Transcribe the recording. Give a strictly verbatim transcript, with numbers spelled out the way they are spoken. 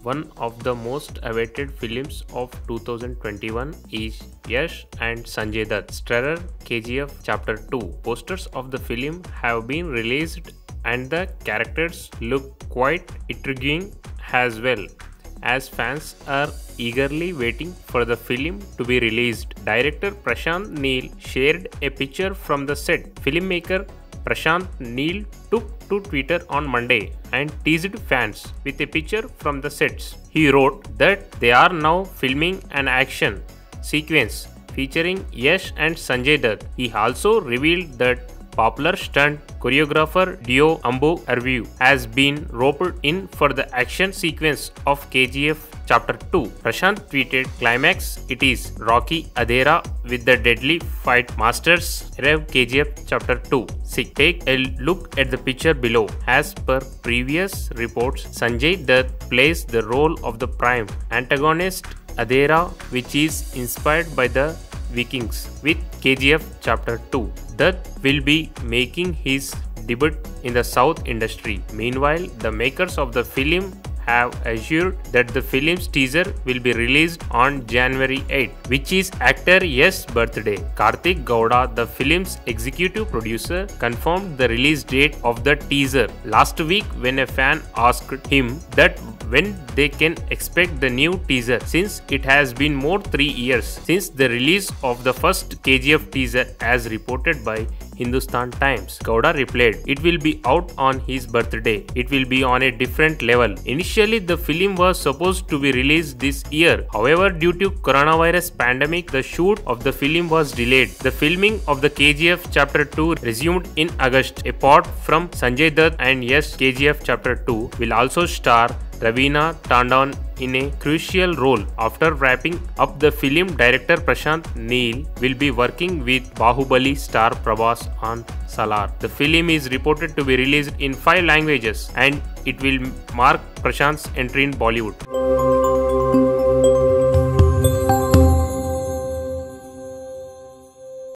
One of the most awaited films of two thousand twenty-one is Yash and Sanjay Dutt starrer K G F Chapter two. Posters of the film have been released and the characters look quite intriguing as well, as fans are eagerly waiting for the film to be released. Director Prashant Neel shared a picture from the set. Filmmaker Prashant Neel took to Twitter on Monday and teased fans with a picture from the sets. He wrote that they are now filming an action sequence featuring Yash and Sanjay Dutt. He also revealed that popular stunt choreographer Dio Ambu Arviu has been roped in for the action sequence of K G F Chapter two. Prashant tweeted, "Climax, it is Rocky Adhera with the deadly fight masters Rev K G F Chapter two. Sick. Take a look at the picture below." As per previous reports, Sanjay Dutt plays the role of the prime antagonist Adhera, which is inspired by the Vikings. With K G F Chapter two, Dutt will be making his debut in the South industry. Meanwhile, the makers of the film have assured that the film's teaser will be released on January eighth, which is actor Yash's birthday. Karthik Gowda, the film's executive producer, confirmed the release date of the teaser last week when a fan asked him that when they can expect the new teaser, since it has been more three years since the release of the first K G F teaser, as reported by Hindustan Times. Gowda replied, "It will be out on his birthday. It will be on a different level." Initially, the film was supposed to be released this year. However, due to coronavirus pandemic, the shoot of the film was delayed. The filming of the K G F Chapter two resumed in August. Apart from Sanjay Dutt and Yash, K G F Chapter two will also star Raveena Tandon in a crucial role. After wrapping up the film, director Prashant Neel will be working with Bahubali star Prabhas on Salar. The film is reported to be released in five languages and it will mark Prashant's entry in Bollywood.